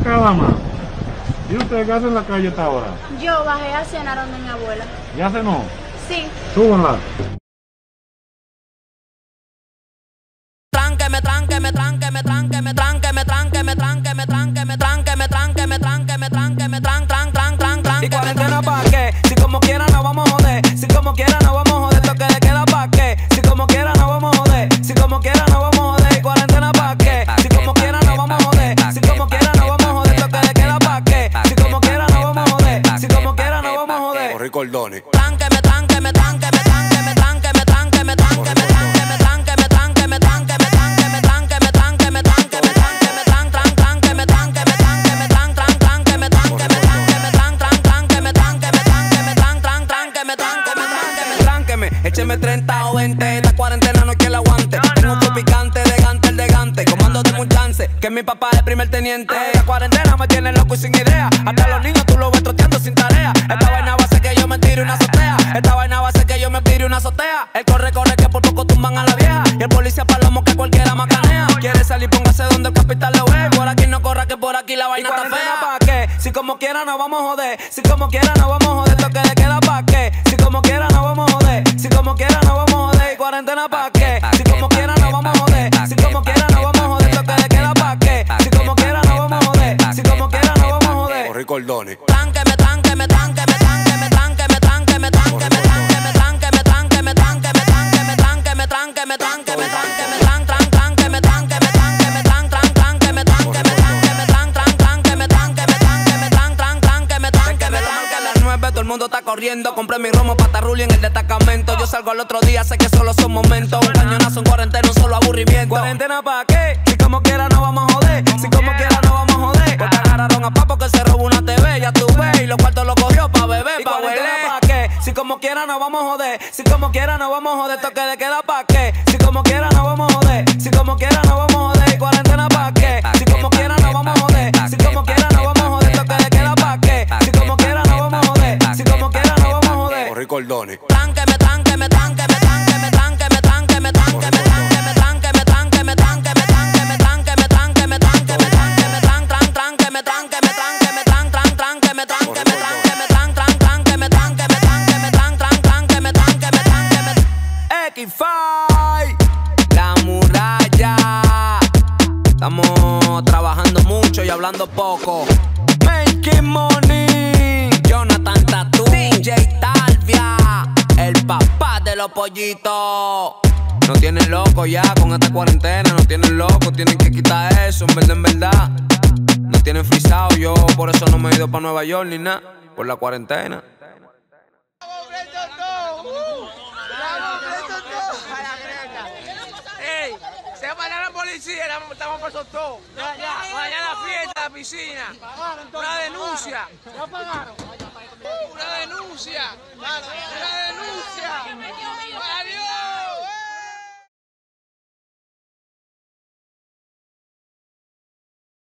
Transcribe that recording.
acá, dama. ¿Y usted qué hace en la calle esta hora? Yo bajé a cenar donde mi abuela. ¿Ya cenó? Sí. Súbanla. Tránqueme, tránqueme, tránqueme, tránqueme, tránqueme, tránqueme, tránqueme, tránqueme, tránqueme, tránqueme, tránqueme, tránqueme, trán. ¿Y cuarentena pa' qué? Si como quiera no vamos a joder. Si como quiera no vamos a joder. Toque de queda pa' qué? Si como quiera no vamos a joder. Si como quiera no vamos a joder. ¿Y cuarentena pa' qué? Si como quiera no vamos a joder. Si como quiera no vamos a joder. Toque de queda pa' qué? Si como quiera no vamos a joder. Si como quiera no vamos a joder. Corrí cordones. Tránqueme, tránqueme, tránqueme, tránqueme, tránqueme, tránqueme, tránqueme, tránqueme, tránqueme, tránqueme, tránqueme, tránqueme, tránqueme, tránqueme, tránqueme, tránqueme, trán, tránqueme, tránqueme, tránqueme, trán, tránqueme, tránqueme, tránqueme, trán, tránqueme, tránqueme, tránqueme, Tránqueme, écheme 30 o 20. Esta cuarentena no es que la aguante. Tengo un flow picante, elegante. Comando de un chance, que mi papá es primer teniente. La cuarentena me tiene loco y sin idea. Hasta los niños tú los ves troteando sin tarea. Esta vaina va a hacer que yo me tire una azotea. Esta vaina va a hacer que yo me tire una azotea. El corre, que por poco tumban a la vieja. Y el policía palomo que cualquiera macanea. Quiere salir, póngase donde el capital lo ve. Por aquí no corra, que por aquí la vaina está fea. ¿Pa' qué? Si como quiera no vamos a joder. Si como quiera no vamos a joder. Toque de queda pa' qué? Si como quiera no vamos a joder. Si como quiera no vamos a joder. ¿Y cuarentena pa' qué? Si como quiera no vamos a joder. Si como quiera no vamos a joder. Toque de queda pa' qué? Si como quiera no vamos a joder. Si como quiera no vamos a joder. Corrí cordones. tránqueme, tránqueme, tránqueme, tránqueme, tránqueme, tránqueme, tránqueme, tránqueme, tránqueme, tránqueme, tránqueme, tránqueme, tránqueme, tránqueme, tránqueme, tránqueme, trán, tránqueme, tránqueme, tránqueme, trán, tránqueme, tránqueme, tránqueme, trán, tránqueme, tránqueme, tránqueme, tránqueme, a las 9 todo el mundo está corriendo. Compré mi romo patarrulli en el destacamento. Yo salgo al otro día, sé que solo son momentos. Un cañonazo en cuarentena, un solo aburrimiento. ¿Cuarentena pa' qué? Si como quiera no vamos a joder. Si como quiera no vamos a joder. Porque agarraron a Papo que se robó una TV. Ya tú ves, y los cuartos los cogió pa' beber, pa' huele. ¿Pa' qué? Si como quiera no vamos a joder. Si como quiera no vamos a joder. Toque de queda pa' qué? Si como quiera no vamos a joder. Si como quiera no vamos a joder. ¿Y cuarentena pa' qué? Si como quiera no vamos a joder. Si como quiera no vamos a joder. Toque de queda pa' qué? Si como quiera no vamos a joder. Si como quiera no vamos a joder. Corrí cordones. tránqueme, tránqueme, tránqueme, tránqueme, tránqueme, tránqueme, tránqueme, tránqueme, tránqueme, tránqueme, tránqueme, tránqueme, tránqueme, tránqueme, tránqueme, tránqueme, trán, tránqueme, tránqueme, tránqueme, trán, tránqueme, tránqueme, tránqueme, trán, tránqueme, tránqueme, tránqueme, trán, tránqueme, tránqueme. X5, la muralla. Estamos trabajando mucho y hablando poco. Making money. Jonathan Tatu, DJ Talvia, el papá de los pollitos. Nos tienen locos ya con esta cuarentena. Nos tienen locos, tienen que quitar eso, en verdad. Nos tienen frisado, yo por eso no me he ido para Nueva York ni nada. Por la cuarentena. ¡Ey! Se va a parar la policía, estamos presos todos. Mañana la fiesta, la piscina. Una denuncia. ¿Ya pagaron? Una denuncia.